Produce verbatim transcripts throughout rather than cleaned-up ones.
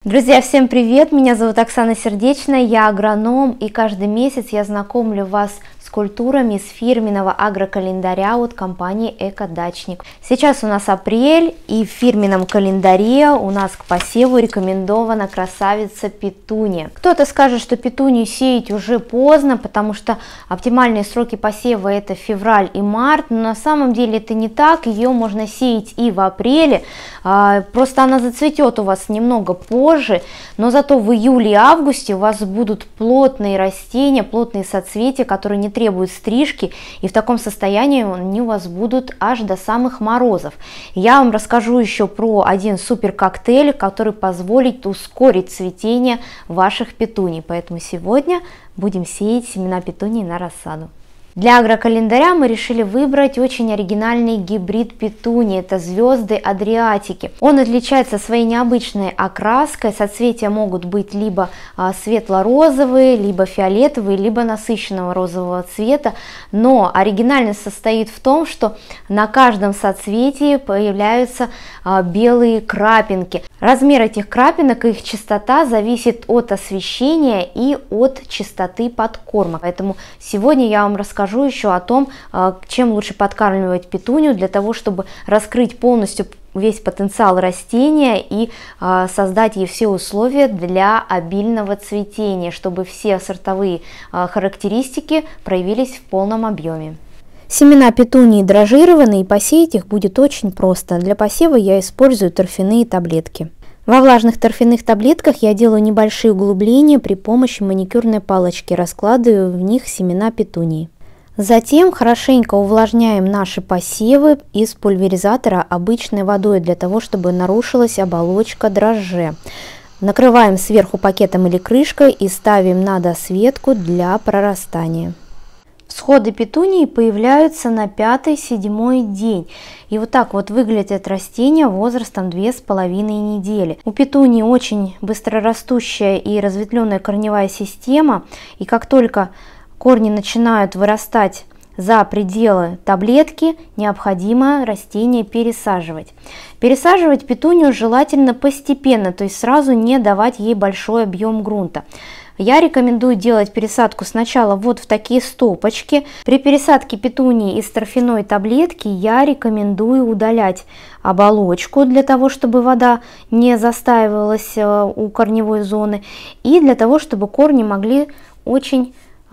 Друзья, всем привет! Меня зовут Оксана Сердечная, я агроном, и каждый месяц я знакомлю вас с культурами из фирменного агрокалендаря от компании Экодачник. Сейчас у нас апрель, и в фирменном календаре у нас к посеву рекомендована красавица петуния. Кто-то скажет, что петунию сеять уже поздно, потому что оптимальные сроки посева это февраль и март, но на самом деле это не так, ее можно сеять и в апреле, просто она зацветет у вас немного позже, но зато в июле и августе у вас будут плотные растения, плотные соцветия, которые не требуют стрижки, и в таком состоянии они у вас будут аж до самых морозов. Я вам расскажу еще про один супер коктейль, который позволит ускорить цветение ваших петуний, поэтому сегодня будем сеять семена петунии на рассаду. Для агрокалендаря мы решили выбрать очень оригинальный гибрид петунии, это звезды Адриатики. Он отличается своей необычной окраской, соцветия могут быть либо светло-розовые, либо фиолетовые, либо насыщенного розового цвета, но оригинальность состоит в том, что на каждом соцветии появляются белые крапинки. Размер этих крапинок и их частота зависит от освещения и от частоты подкорма, поэтому сегодня я вам расскажу еще о том, чем лучше подкармливать петунию для того, чтобы раскрыть полностью весь потенциал растения и создать ей все условия для обильного цветения, чтобы все сортовые характеристики проявились в полном объеме. Семена петунии дрожжированы, и посеять их будет очень просто. Для посева я использую торфяные таблетки. Во влажных торфяных таблетках я делаю небольшие углубления при помощи маникюрной палочки, раскладываю в них семена петунии. Затем хорошенько увлажняем наши посевы из пульверизатора обычной водой, для того, чтобы нарушилась оболочка дрожжей. Накрываем сверху пакетом или крышкой и ставим на досветку для прорастания. Всходы петунии появляются на пятый-седьмой день. И вот так вот выглядят растения возрастом две с половиной недели. У петунии очень быстрорастущая и разветвленная корневая система, и как только корни начинают вырастать за пределы таблетки, необходимо растение пересаживать. Пересаживать петунию желательно постепенно, то есть сразу не давать ей большой объем грунта. Я рекомендую делать пересадку сначала вот в такие стопочки. При пересадке петунии из торфяной таблетки я рекомендую удалять оболочку, для того, чтобы вода не застаивалась у корневой зоны, и для того, чтобы корни могли очень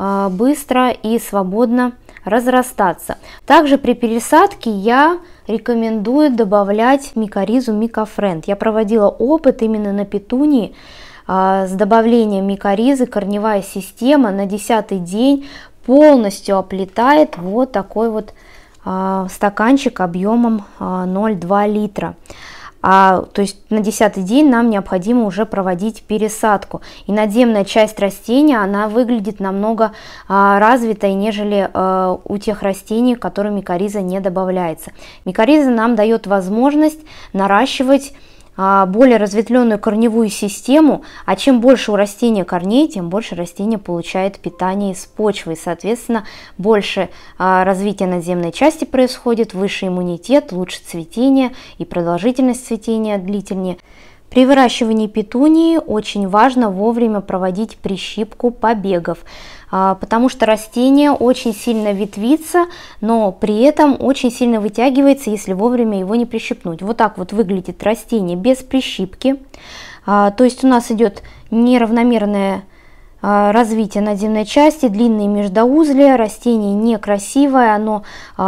быстро и свободно разрастаться. Также при пересадке я рекомендую добавлять микоризу Микофренд. Я проводила опыт именно на петунии с добавлением микоризы. Корневая система на десятый день полностью оплетает вот такой вот стаканчик объемом ноль целых два десятых литра. А, то есть на десятый день нам необходимо уже проводить пересадку. И надземная часть растения, она выглядит намного а, развитой, нежели а, у тех растений, которым микориза не добавляется. Микориза нам дает возможность наращивать а, более разветвленную корневую систему, а чем больше у растения корней, тем больше растение получает питание из почвы. И, соответственно, больше а, развития надземной части происходит, выше иммунитет, лучше цветение и продолжительность цветения длительнее. При выращивании петунии очень важно вовремя проводить прищипку побегов, потому что растение очень сильно ветвится, но при этом очень сильно вытягивается, если вовремя его не прищипнуть. Вот так вот выглядит растение без прищипки, то есть у нас идет неравномерное развитие надземной части, длинные междоузлия, растение некрасивое, оно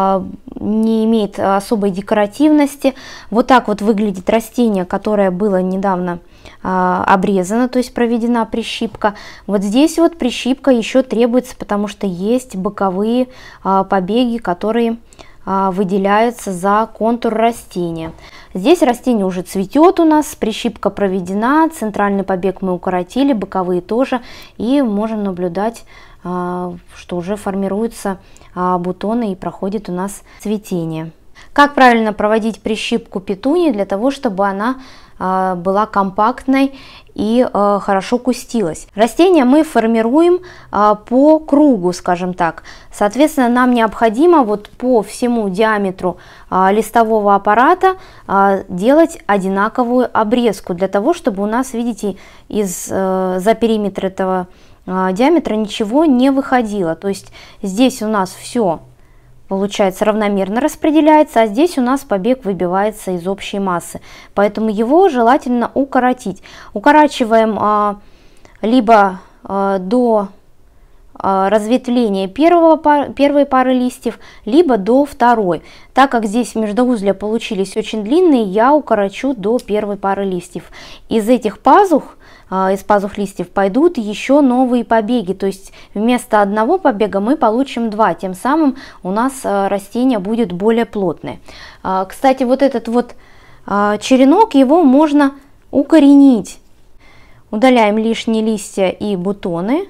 не имеет особой декоративности. Вот так вот выглядит растение, которое было недавно обрезано, то есть проведена прищипка. Вот здесь вот прищипка еще требуется, потому что есть боковые побеги, которые выделяются за контур растения. Здесь растение уже цветет у нас, прищипка проведена, центральный побег мы укоротили, боковые тоже, и можем наблюдать, что уже формируются бутоны и проходит у нас цветение. Как правильно проводить прищипку петунии для того, чтобы она была компактной и э, хорошо кустилась. Растение мы формируем э, по кругу, скажем так. Соответственно, нам необходимо вот по всему диаметру э, листового аппарата э, делать одинаковую обрезку, для того, чтобы у нас, видите, из, э, за периметр этого э, диаметра ничего не выходило. То есть здесь у нас все получается равномерно распределяется, а здесь у нас побег выбивается из общей массы, поэтому его желательно укоротить. Укорачиваем а, либо а, до а, разветвления первого пар, первой пары листьев, либо до второй. Так как здесь междоузлия получились очень длинные, я укорочу до первой пары листьев. Из этих пазух из пазух листьев пойдут еще новые побеги, то есть вместо одного побега мы получим два, тем самым у нас растение будет более плотное. Кстати, вот этот вот черенок, его можно укоренить. Удаляем лишние листья и бутоны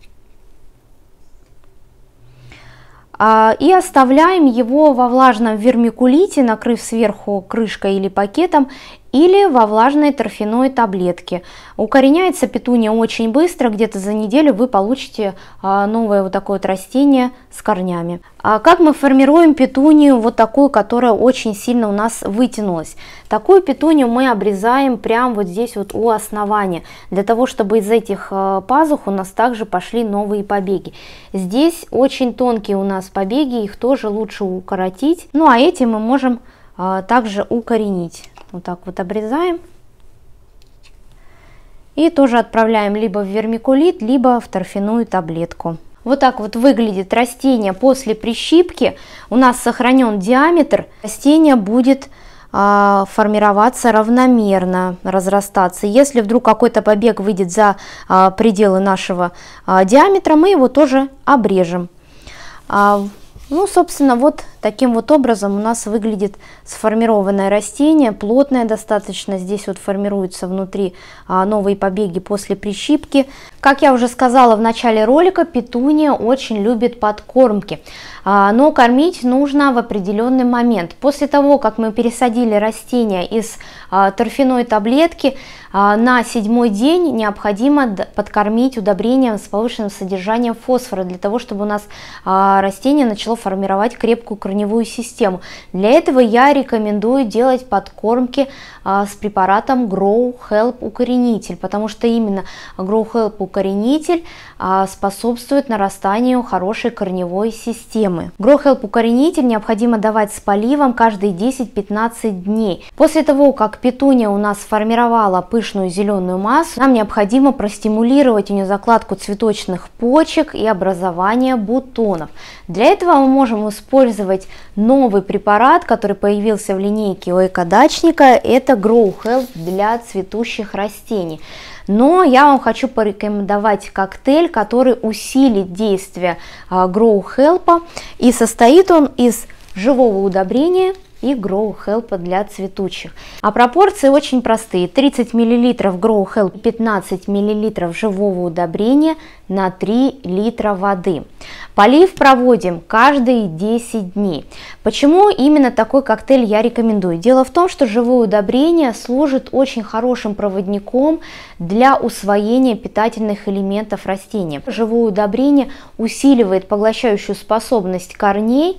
и оставляем его во влажном вермикулите, накрыв сверху крышкой или пакетом, или во влажной торфяной таблетке. Укореняется петуния очень быстро, где-то за неделю вы получите новое вот такое вот растение с корнями. А как мы формируем петунию вот такую, которая очень сильно у нас вытянулась? Такую петунию мы обрезаем прямо вот здесь вот у основания, для того, чтобы из этих пазух у нас также пошли новые побеги. Здесь очень тонкие у нас побеги, их тоже лучше укоротить. Ну а эти мы можем также укоренить. Вот так вот обрезаем и тоже отправляем либо в вермикулит, либо в торфяную таблетку. Вот так вот выглядит растение после прищипки. У нас сохранен диаметр, растение будет а, формироваться равномерно, разрастаться. Если вдруг какой-то побег выйдет за а, пределы нашего а, диаметра, мы его тоже обрежем. А, ну, собственно, вот таким вот образом у нас выглядит сформированное растение, плотное достаточно. Здесь вот формируются внутри а, новые побеги после прищипки. Как я уже сказала в начале ролика, петуния очень любит подкормки, а, но кормить нужно в определенный момент. После того, как мы пересадили растение из а, торфяной таблетки, а, на седьмой день необходимо подкормить удобрением с повышенным содержанием фосфора, для того, чтобы у нас а, растение начало формировать крепкую корневую систему. Для этого я рекомендую делать подкормки а, с препаратом Grow Help укоренитель, потому что именно Grow Help укоренитель а, способствует нарастанию хорошей корневой системы. Grow Help укоренитель необходимо давать с поливом каждые десять-пятнадцать дней. После того, как петуния у нас сформировала пышную зеленую массу, нам необходимо простимулировать у нее закладку цветочных почек и образование бутонов. Для этого мы можем использовать новый препарат, который появился в линейке у Экодачника. Это Grow Help для цветущих растений. Но я вам хочу порекомендовать коктейль, который усилит действие Grow Help, и состоит он из живого удобрения и Grow Help для цветучих. А пропорции очень простые: тридцать миллилитров Grow Help, пятнадцать миллилитров живого удобрения на три литра воды. Полив проводим каждые десять дней. Почему именно такой коктейль я рекомендую? Дело в том, что живое удобрение служит очень хорошим проводником для усвоения питательных элементов растения. Живое удобрение усиливает поглощающую способность корней,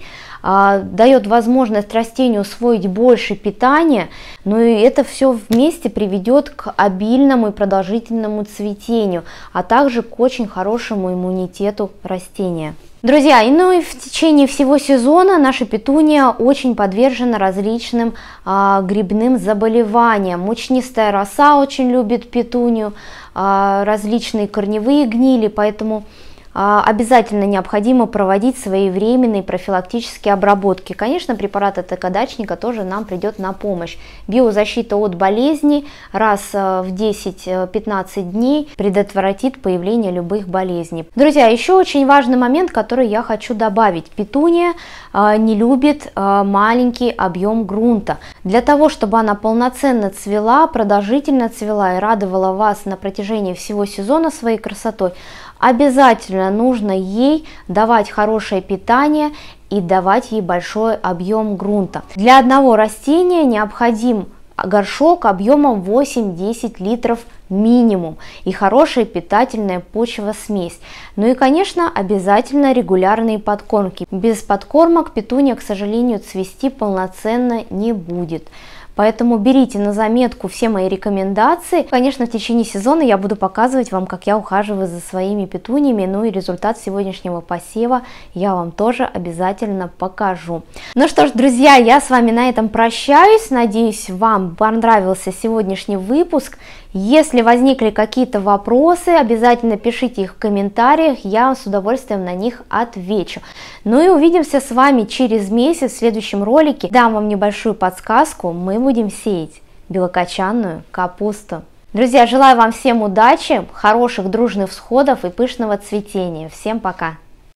дает возможность растению усвоить больше питания, но и это все вместе приведет к обильному и продолжительному цветению, а также к очень хорошему иммунитету растения. Друзья, и ну и в течение всего сезона наша петуния очень подвержена различным а, грибным заболеваниям. Мучнистая роса очень любит петунию, а, различные корневые гнили, поэтому обязательно необходимо проводить своевременные профилактические обработки. Конечно, препарат от Экодачника тоже нам придет на помощь. Биозащита от болезней раз в десять-пятнадцать дней предотвратит появление любых болезней. Друзья, еще очень важный момент, который я хочу добавить. Петуния не любит маленький объем грунта. Для того, чтобы она полноценно цвела, продолжительно цвела и радовала вас на протяжении всего сезона своей красотой, обязательно нужно ей давать хорошее питание и давать ей большой объем грунта. Для одного растения необходим горшок объемом восемь-десять литров минимум и хорошая питательная почвосмесь. Ну и, конечно, обязательно регулярные подкормки. Без подкормок петуния, к сожалению, цвести полноценно не будет. Поэтому берите на заметку все мои рекомендации. Конечно, в течение сезона я буду показывать вам, как я ухаживаю за своими петуниями, ну и результат сегодняшнего посева я вам тоже обязательно покажу. Ну что ж, друзья, я с вами на этом прощаюсь. Надеюсь, вам понравился сегодняшний выпуск. Если возникли какие-то вопросы, обязательно пишите их в комментариях, я с удовольствием на них отвечу. Ну и увидимся с вами через месяц в следующем ролике. Дам вам небольшую подсказку, мы будем сеять белокочанную капусту. Друзья, желаю вам всем удачи, хороших дружных всходов и пышного цветения. Всем пока!